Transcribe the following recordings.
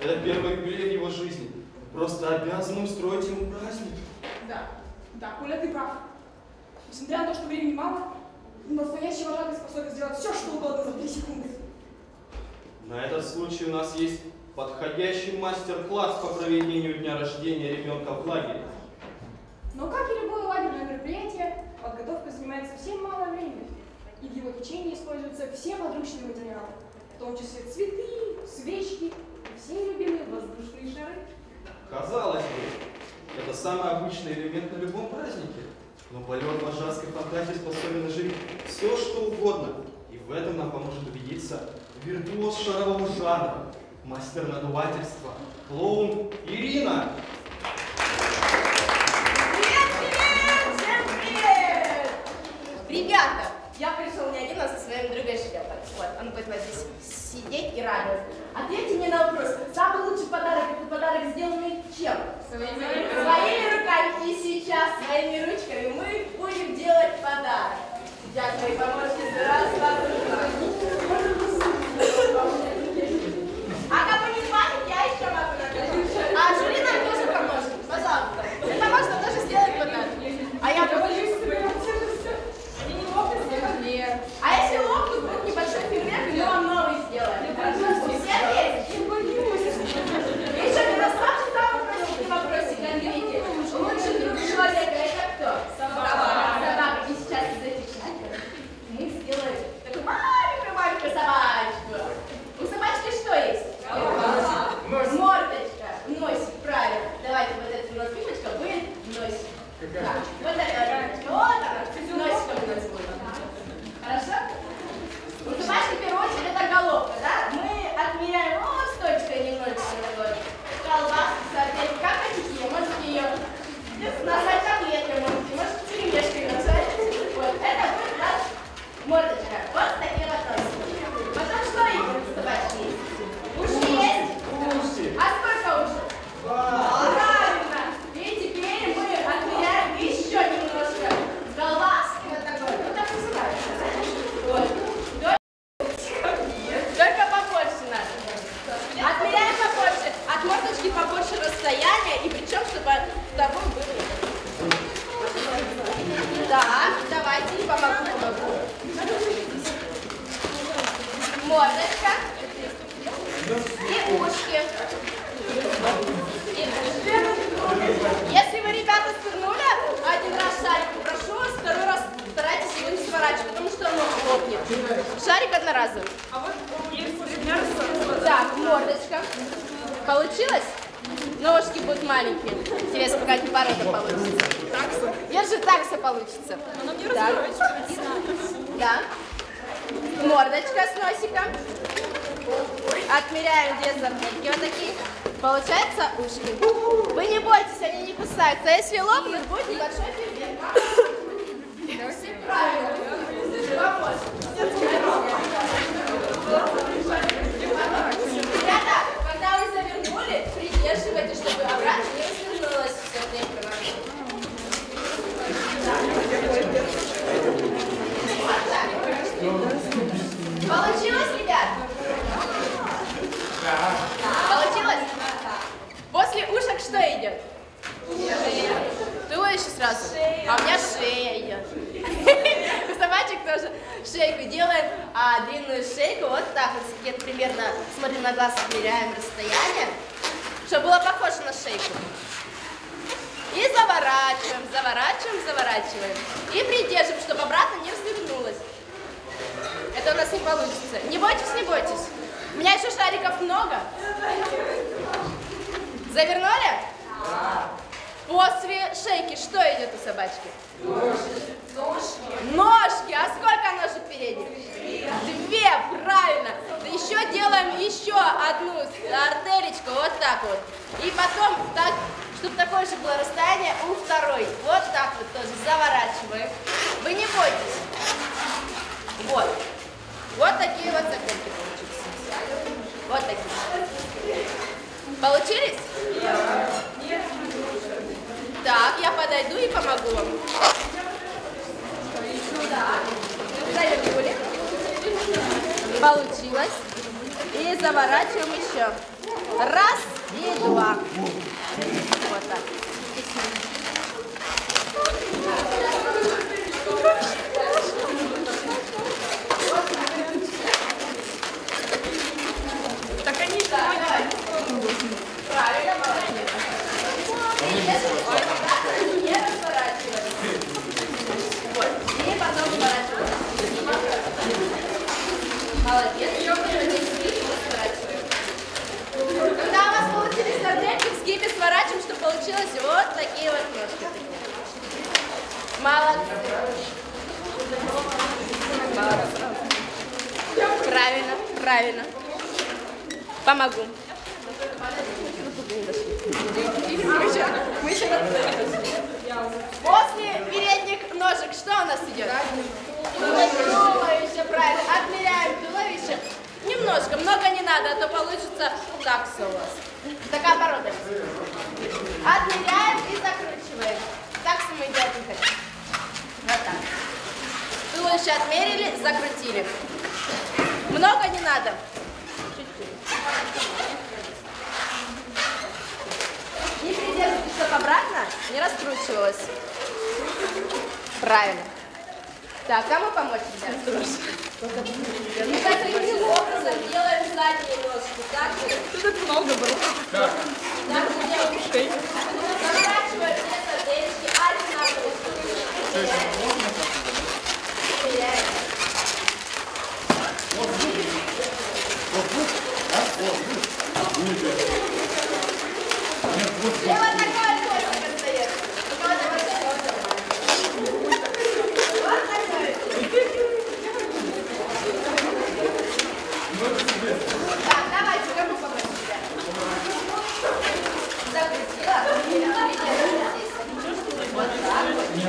Это первый юбилей в его жизни. Просто обязаны устроить ему праздник. Да, Коля, ты прав. Несмотря на то, что времени мало, настоящий вожатый способен сделать все, что угодно за 3 секунды. На этот случай у нас есть подходящий мастер-класс по проведению дня рождения ребенка в лагере. Но, как и любое лагерное мероприятие, подготовка занимает совсем мало времени. И в его течение используются все подручные материалы, в том числе цветы, свечки и все любимые воздушные шары. Казалось бы, это самый обычный элемент на любом празднике. Но полет вожатской фантазии способен оживить все, что угодно. И в этом нам поможет убедиться виртуоз шарового жанра, мастер надувательства, клоун Ирина. Ребята, я пришел не один, а со своим другом Швепом. Вот, он будет вот здесь сидеть и радоваться. Ответьте мне на вопрос. Самый лучший подарок – это подарок, сделанный чем? Своими руками. И сейчас своими ручками мы будем делать подарок. Сейчас мои помощницы А кому не хватит, я еще могу наказать. А Жюли нам тоже поможет. Пожалуйста. Ты поможешь нам тоже сделать подарок. А я боюсь, они не лопнут, нет. А если лопнут, будет небольшой фейерверк, и мы вам новый сделаем. Все есть? Еще не расскажешь самый простой вопросик на свете. Лучший друг человека это кто? Собака. И сейчас из этих шариков мы сделаем такую маленькую собачку. У собачки что есть? Мордочка. Носик, правильно. Давайте вот эта у нас пимочка будет носик. Так, вот такая пимочка. Вот она. Носиком у нас будет. Хорошо? У собачки, в первую очередь, это головка, да? Мы отмеряем вот с точкой немножечко такой. Колбаску, соответственно, как хотите, можете ее назвать котлеткой, можете пельмешкой назвать. Вот, это будет наша мордочка. Вот с таким вот носиком. Потом что еще у собачки есть? Уши есть? Уши. А сколько ушей? Правильно. И теперь мы отмеряем еще немножко колбаски вот такой. Вот так называется. Вот. Только побольше надо. Отмеряем побольше. От мордочки побольше расстояния. И причем, чтобы с тобой было. Так, давайте, помогу. Мордочка. И ушки. Если вы, ребята, свернули один раз шарик, прошу, второй раз старайтесь его не сворачивать, потому что он лопнет. Шарик одноразовый. А вот если Так, мордочка. Получилось? Ножки будут маленькие. Интересно, какая порода получится. Такса. Держи, такса получится. она не Так. разворачивается. Да. Мордочка с носиком. Отмеряем 2 зарплатки вот такие. Получается ушки. Вы не бойтесь, они не кусаются. А если лопнут, будет небольшой фейерверк. Правильно. Ребята, когда вы завернули, придерживайте, чтобы обратно не развернулось все это информация. Получилось, ребят? Получилось? После ушек что идет? Туловище сразу. А у меня шея идет. У собачек тоже шейку делаем, а длинную шейку вот так вот, где-то примерно, смотрим на глаз, отмеряем расстояние, чтобы было похоже на шейку. И заворачиваем. И придержим, чтобы обратно не развернулось. Это у нас не получится. Не бойтесь. У меня еще шариков много. Завернули? Да. После шейки что идет у собачки? Ножки. А сколько ножек передних? 2, правильно. Еще делаем еще одну артелечку, вот так вот. И потом, так, чтобы такое же было расстояние у второй. Вот так вот тоже заворачиваем. Вы не бойтесь. Вот. Вот такие вот закрепки получились. Вот такие. Получились? Нет. Так, я подойду и помогу вам. Так, завернули. Получилось. И заворачиваем еще. Раз и два. Вот так. Так они Правильно, молодец. Не разворачивай. Вот. И потом разворачивай. Молодец. Когда у вас получились сардельки, в сгибе сворачиваем, чтобы получилось вот такие вот ножки. Молодцы. Правильно, правильно. Помогу. После передних ножек что у нас идет? Туловище, правильно. Отмеряем туловище. Немножко, много не надо, а то получится такса у вас. Такая порода. Отмеряем и закручиваем. Такса мы делать не хотим. Вот так. Туловище отмерили, закрутили. Много не надо. Не придерживайте, чтобы обратно не раскручивалось. Правильно. Так, кому помочь сейчас? Мы таким образом делаем задние ножки. Так? Тут это много было. Так, заворачиваем все сардельки одинаково. Теряем. И вот такой хвостик остается. У кого-то большой хвостик. Вот такой. Так, давайте, кому помочь тебя? Закрутила. Вот так.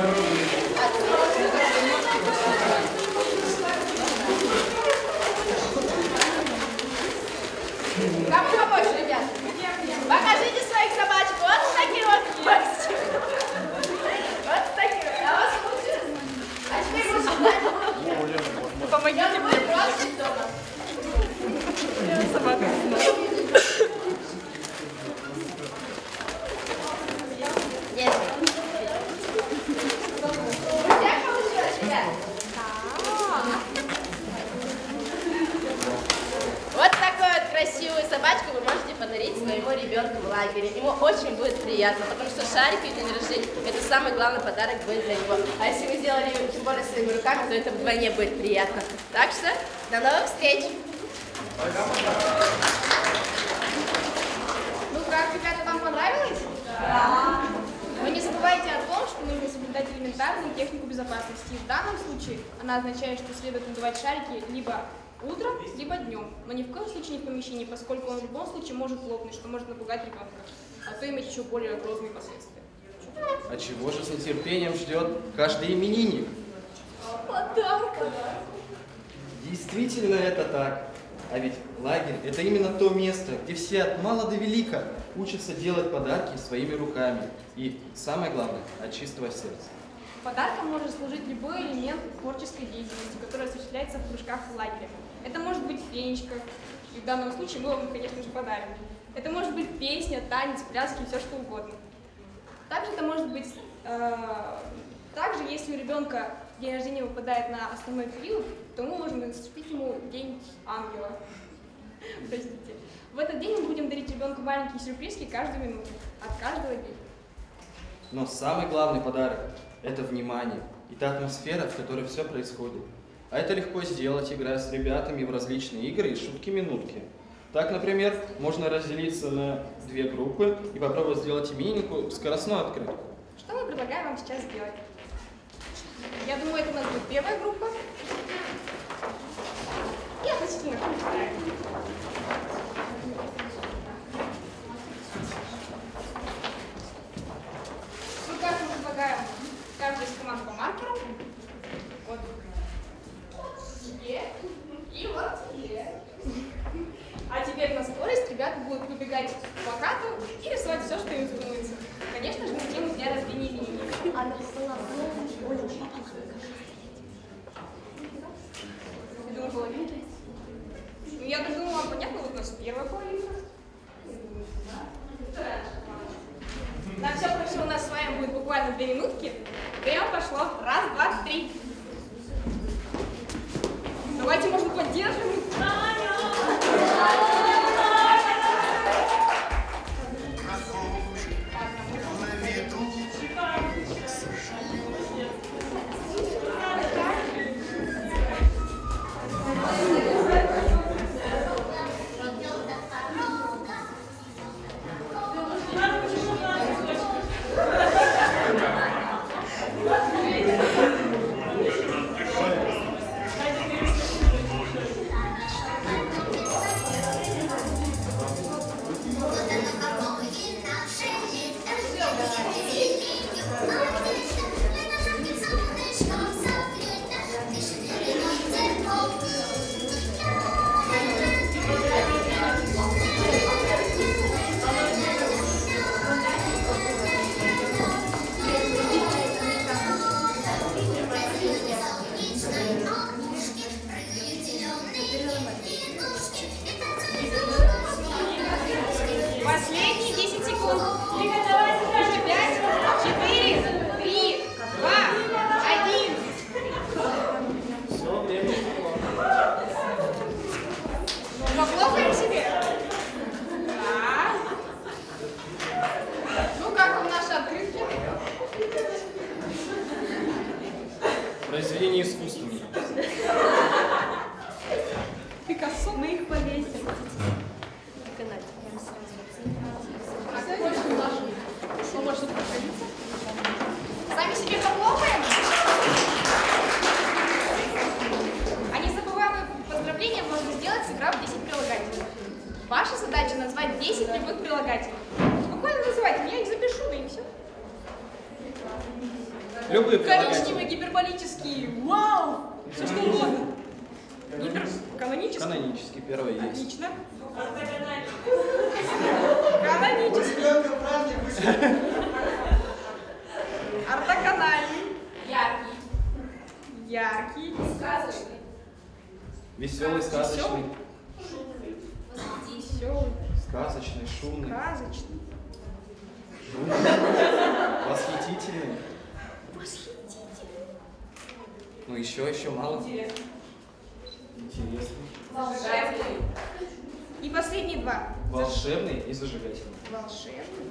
Кому помочь, ребят? Покажите своих собачек. Вот такие вот хвостики. Вот такие вот. А у вас получилось? А теперь мы сюда. Помогите Я мне. буду бросить дома. Собака. Нет. У всех получилось, ребят? Вот такую вот красивую собачку вы можете подарить своему ребенку в лагере. Ему очень будет приятно, потому что шарик и день рождения – это самый главный подарок будет для него. А если вы сделали его тем более своими руками, то это вдвойне будет приятно. Так что до новых встреч! Ну как, ребята, вам понравилось? Да. Но не забывайте о том, что нужно соблюдать элементарную технику безопасности. В данном случае она означает, что следует надувать шарики либо утром, либо днем, но ни в коем случае не в помещении, поскольку он в любом случае может лопнуть, что может напугать ребенка, а то иметь еще более грозные последствия. А чего же с нетерпением ждет каждый именинник? Подарка. Действительно это так. А ведь лагерь – это именно то место, где все от мала до велика учатся делать подарки своими руками. И самое главное – от чистого сердца. Подарком может служить любой элемент творческой деятельности, который осуществляется в кружках в лагере. Это может быть фенечка, и в данном случае мы вам, конечно же, подарим. Это может быть песня, танец, пляски, все что угодно. Также это может быть, также если у ребенка день рождения выпадает на основной период, то мы можем наступить ему День Ангела. Простите. В этот день мы будем дарить ребенку маленькие сюрпризки каждую минуту, от каждого дня. Но самый главный подарок – это внимание и та атмосфера, в которой все происходит. А это легко сделать, играя с ребятами в различные игры и шутки-минутки. Так, например, можно разделиться на две группы и попробовать сделать имениннику скоростную открытку. Что мы предлагаем вам сейчас сделать? Я думаю, это у нас будет первая группа. И относительно вторая. Мы каждому предлагаем каждую из команд по маркеру. Вот. И вот. А теперь на скорость ребята будут выбегать к плакату и рисовать все, что им вздумается. Конечно же, на тему дня рождения именинника. Я думаю, половинка. Ну, я так думаю, вам понятно, вот у нас первая половинка. 2 минутки. Время пошло. Раз, два, три. Давайте, можно, поддержим. Последние 10 секунд. 5, 4, 3, 2, 1. Все, время пошло. Похлопаем себе. Да. Ну как вам наши открытки? Произведение искусства. Пикассо. Мы их повесим. Что, может тут проходиться? Сами себе похлопаем. А незабываемые поздравления можно сделать, сыграв 10 прилагательных. Ваша задача назвать 10 любых прилагательных. Спокойно называйте, я их запишу, да и все. Любые прилагательные. Коричневый, гиперболический, вау! Все что угодно. Канонический? Канонический, первый есть. Отлично. Канонический. Ортоканальный. Яркий. Яркий. Сказочный. Веселый, сказочный. Веселый. Сказочный, шумный. Сказочный. Восхитительный. Восхитительный. Ну еще мало. Интересный. Интересный. Волшебный. И последние два. Волшебный и зажигательный. Волшебный.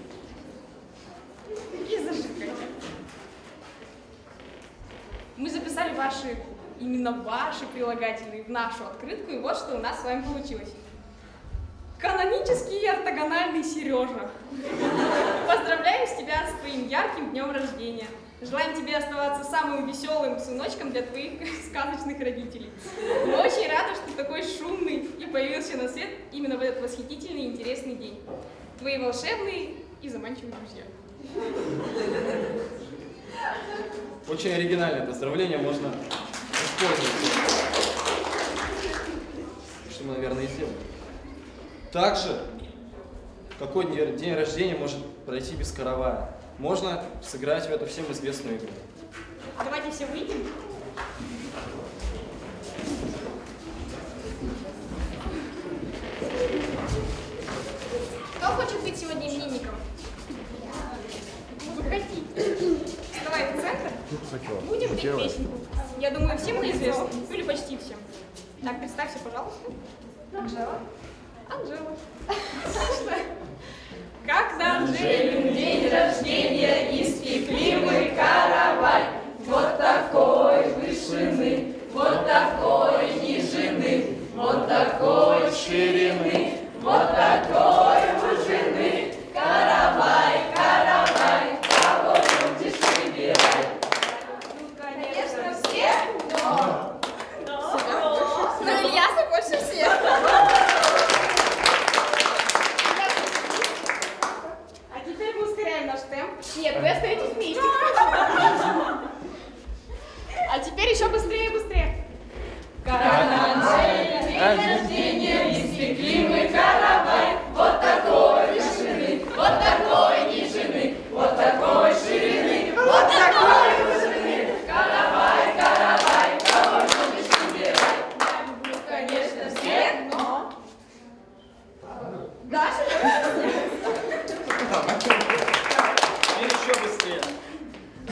И зажигательный. Мы записали именно ваши прилагательные в нашу открытку, и вот что у нас с вами получилось. Канонический и ортогональный Сережа. Поздравляем с тебя с твоим ярким днем рождения. Желаем тебе оставаться самым веселым сыночком для твоих сказочных родителей. Мы очень рады, что ты такой шумный и появился на свет именно в этот восхитительный и интересный день. Твои волшебные и заманчивые друзья. Очень оригинальное поздравление, можно использовать. Что мы, наверное, и сделаем. Также, какой день рождения может пройти без каравая? Можно сыграть в эту всем известную игру. Давайте все выйдем. Кто хочет быть сегодня именинником? Выходи. Вставай в центр. Будем петь песенку. Я думаю, всем она известна. Ну или почти всем. Так, представься, пожалуйста. Анжела. Анжела. Когда Анжелин день рождения, испекли мы каравай. Вот такой вышины, вот такой нижины, вот такой ширины, вот такой вышины. Каравай, каравай, кого будешь выбирать? Ну, конечно, все, но... Ну, Ильяса больше всех. А теперь мы ускоряем наш темп. Нет, вы остаетесь вместе. А теперь еще быстрее, быстрее. Каравай, день рождения, испекли мы каравай. Вот такой вышины, вот такой нижины, вот такой ширины, вот такой вышины. Каравай, каравай, кого будешь выбирать? Я люблю, конечно, всех, но... Даша, Теперь еще быстрее.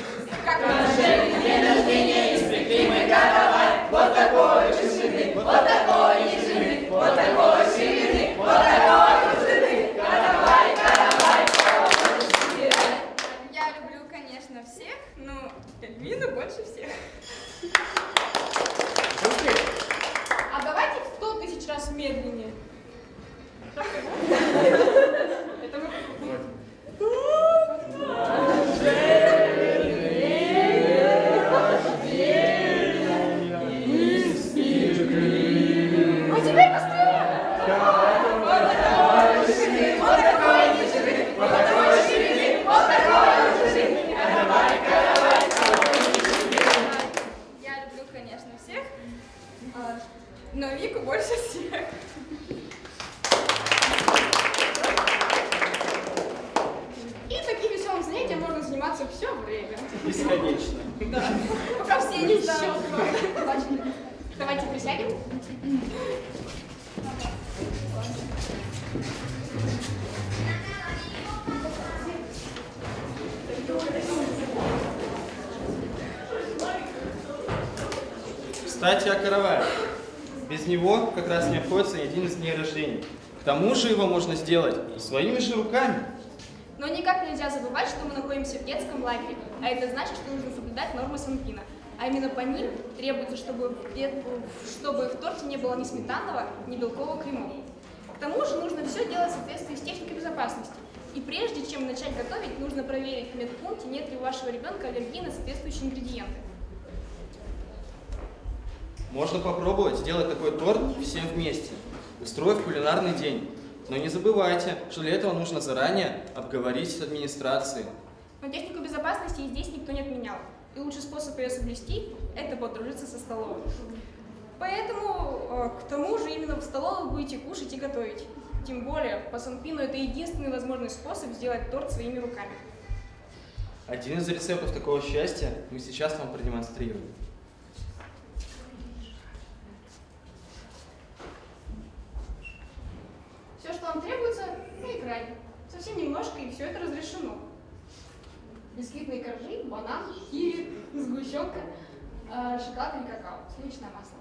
Да. Пока все не знают. Давайте присядем. Кстати, о каравае. Без него как раз не обходится ни один из дней рождения. К тому же его можно сделать своими же руками. Но никак нельзя забывать, что мы находимся в детском лагере, а это значит, что нужно соблюдать нормы Санпина. А именно по ним требуется, чтобы в торте не было ни сметанного, ни белкового кремов. К тому же нужно все делать в соответствии с техникой безопасности. И прежде чем начать готовить, нужно проверить в медпункте, нет ли у вашего ребенка аллергии на соответствующие ингредиенты. Можно попробовать сделать такой торт всем вместе, устроив кулинарный день. Но не забывайте, что для этого нужно заранее обговорить с администрацией. Но технику безопасности и здесь никто не отменял. И лучший способ ее соблюсти – это подружиться со столовой. Поэтому, к тому же, именно в столовой будете кушать и готовить. Тем более, по Санпину это единственный возможный способ сделать торт своими руками. Один из рецептов такого счастья мы сейчас вам продемонстрируем. Все, что вам требуется, на экране. Совсем немножко, и все это разрешено. Бисквитные коржи, банан, киви, сгущенка, шоколад или какао, сливочное масло.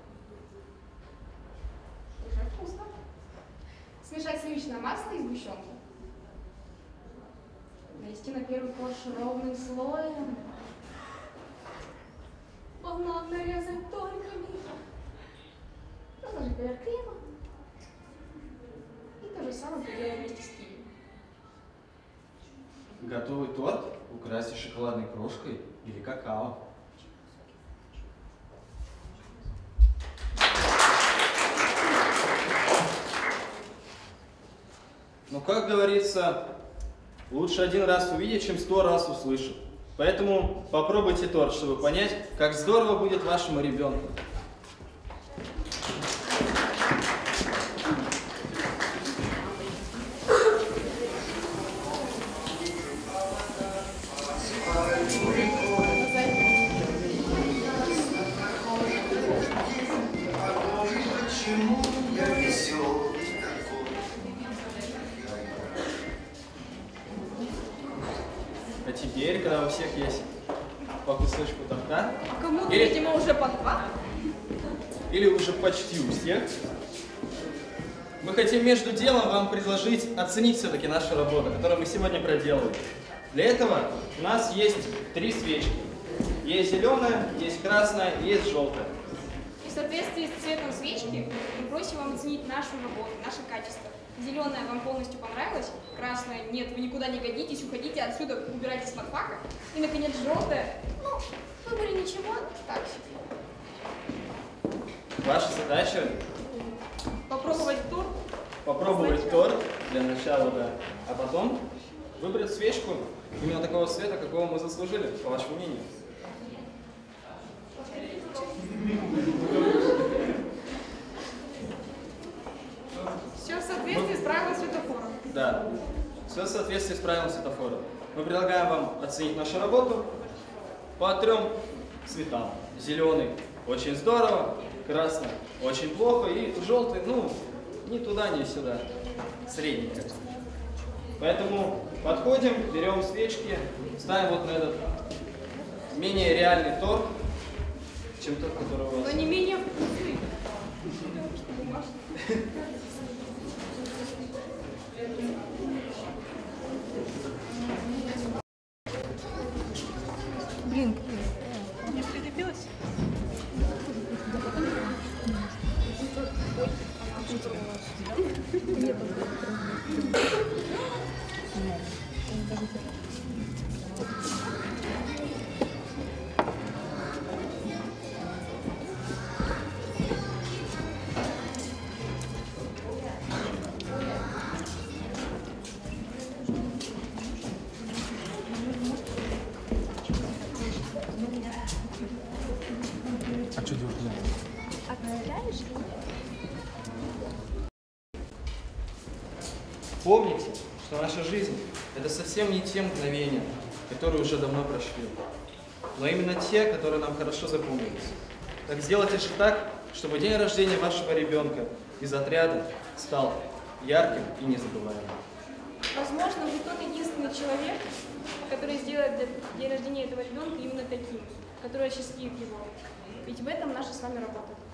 Уже вкусно. Смешать сливочное масло и сгущенку. Нанести на первый корж ровным слоем. Банан нарезать тонкими. Разложить поверх крема. И то же самое проделаем вместе с киви. Готовый торт украсьте шоколадной крошкой или какао. Но, как говорится, лучше один раз увидеть, чем 100 раз услышать. Поэтому попробуйте торт, чтобы понять, как здорово будет вашему ребенку. А теперь, когда у всех есть по кусочку торта, Кому-то, видимо, уже по 2. или уже почти у всех, мы хотим между делом вам предложить оценить все-таки нашу работу, которую мы сегодня проделали. Для этого у нас есть 3 свечки. Есть зеленая, есть красная и есть желтая. И в соответствии с цветом свечки мы просим вам оценить нашу работу, наше качество. Зеленая вам полностью понравилась, красная нет, вы никуда не годитесь, уходите отсюда, убирайтесь с подфака. И, наконец, желтая, ну, вы были ничего, так себе. Ваша задача Попробовать торт. попробовать торт для начала, да, а потом выбрать свечку именно такого цвета, какого мы заслужили, по вашему мнению. Все в соответствии с правилом светофора. Да, все в соответствии с правилом светофора. Мы предлагаем вам оценить нашу работу по 3 цветам. Зеленый – очень здорово, красный – очень плохо, и желтый, ну, ни туда, ни сюда, средненько. Поэтому подходим, берем свечки, ставим вот на этот менее реальный торт, чем тот, который у вас. Но не менее вкусный. Блин, не прилепилась? А что делать? Помните, что наша жизнь – это совсем не те мгновения, которые уже давно прошли. но именно те, которые нам хорошо запомнились. Так сделайте же так, чтобы день рождения вашего ребенка из отряда стал ярким и незабываемым. Возможно, вы тот единственный человек, который сделает день рождения этого ребенка именно таким, который осчастливит его. Ведь в этом наша с вами работа.